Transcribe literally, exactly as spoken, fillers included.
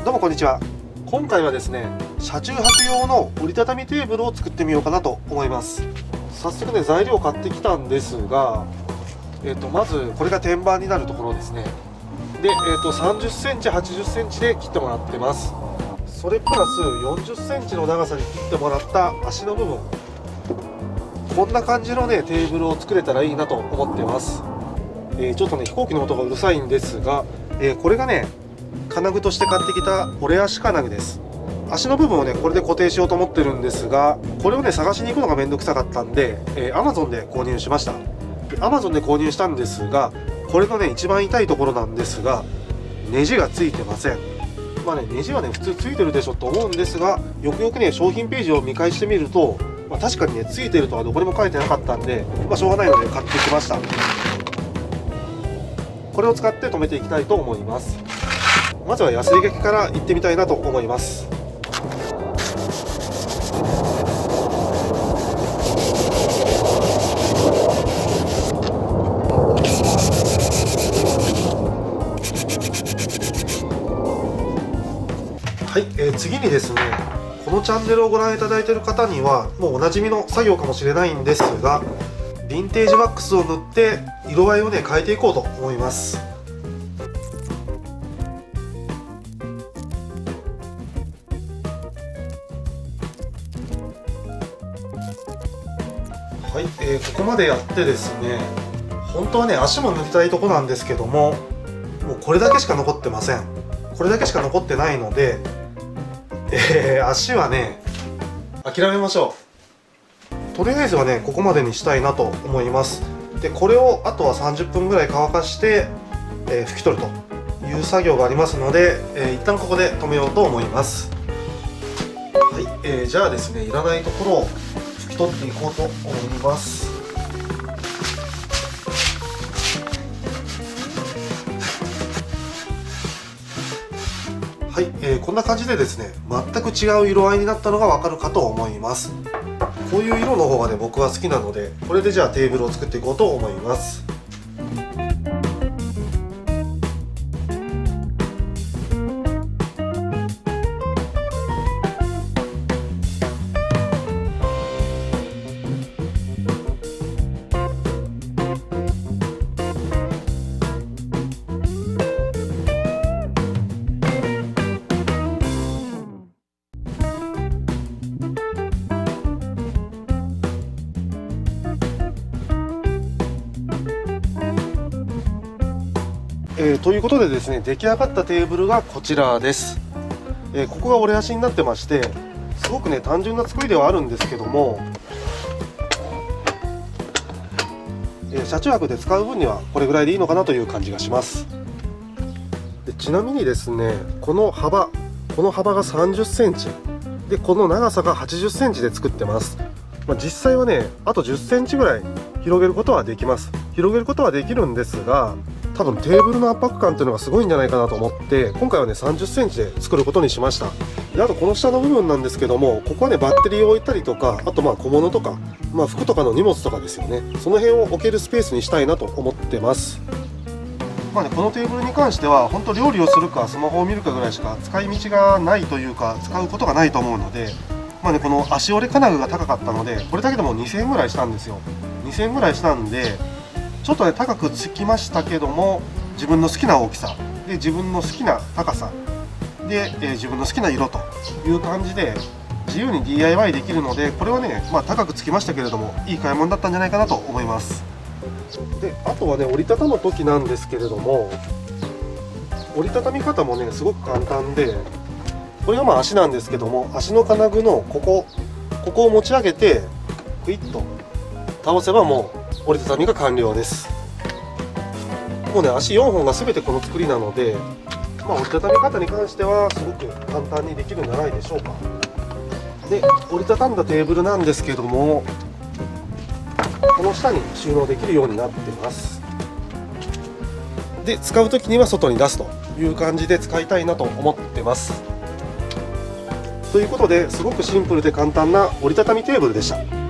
どうもこんにちは。今回はですね、車中泊用の折りたたみテーブルを作ってみようかなと思います。早速ね、材料を買ってきたんですが、えー、とまずこれが天板になるところですね。で、えー、とさんじゅっセンチはちじゅっセンチで切ってもらってます。それプラスよんじゅっセンチの長さに切ってもらった足の部分、こんな感じのねテーブルを作れたらいいなと思ってます。えー、ちょっとね飛行機の音がうるさいんですが、えー、これがね金具として買ってきた折れ足金具です。足の部分をねこれで固定しようと思ってるんですが、これをね探しに行くのがめんどくさかったんで、えー、Amazon で購入しました。Amazon で購入したんですが、これのね一番痛いところなんですが、ネジがついてません。まあね、ネジはね普通ついてるでしょと思うんですが、よくよくね商品ページを見返してみると、まあ、確かにねついてるとはどこにも書いてなかったんで、まあ、しょうがないので買ってきました。これを使って留めていきたいと思います。まずはヤスリがけからいってみたいなと思います。はい、えー、次にですね、このチャンネルをご覧いただいている方にはもうおなじみの作業かもしれないんですが、ヴィンテージワックスを塗って色合いをね変えていこうと思います。はい、えー、ここまでやってですね、本当はね足も塗りたいとこなんですけども、もうこれだけしか残ってません。これだけしか残ってないので、えー、足はね諦めましょう。とりあえずはねここまでにしたいなと思います。でこれをあとはさんじゅっぷんぐらい乾かして、えー、拭き取るという作業がありますので、えー、一旦ここで止めようと思います。はい、えー、じゃあですね、いらないところを拭き取っていこうと思います。はい、えー、こんな感じでですね、全く違う色合いになったのがわかるかと思います。こういう色の方がね僕は好きなので、これでじゃあテーブルを作っていこうと思います。えー、ということでですね、出来上がったテーブルがこちらです。えー、ここが折れ足になってまして、すごくね単純な作りではあるんですけども、えー、車中泊で使う分にはこれぐらいでいいのかなという感じがします。でちなみにですね、この幅この幅がさんじゅっセンチで、この長さがはちじゅっセンチで作ってます。まあ、実際はねあとじゅっセンチぐらい広げることはできます広げることはできるんですが、多分テーブルの圧迫感っていうのがすごいんじゃないかなと思って、今回はねさんじゅっセンチで作ることにしました。であとこの下の部分なんですけども、ここはねバッテリーを置いたりとか、あとまあ小物とか、まあ、服とかの荷物とかですよね、その辺を置けるスペースにしたいなと思ってます。まあね、このテーブルに関しては本当料理をするかスマホを見るかぐらいしか使い道がないというか、使うことがないと思うので、まあね、この足折れ金具が高かったので、これだけでもにせんえんぐらいしたんですよ。にせんえんぐらいしたんで、ちょっとね高くつきましたけども、自分の好きな大きさで自分の好きな高さで、えー、自分の好きな色という感じで自由に ディーアイワイ できるので、これはね、まあ、高くつきましたけれどもいい買い物だったんじゃないかなと思います。であとはね折りたたむ時なんですけれども、折りたたみ方もねすごく簡単で、これがまあ足なんですけども、足の金具のここここを持ち上げてクイッと倒せばもう折りたたみが完了です。もうね足よんほんが全てこの作りなので、まあ、折りたたみ方に関してはすごく簡単にできるんじゃないでしょうか。で折りたたんだテーブルなんですけども、この下に収納できるようになってます。で使う時には外に出すという感じで使いたいなと思ってます。ということで、すごくシンプルで簡単な折りたたみテーブルでした。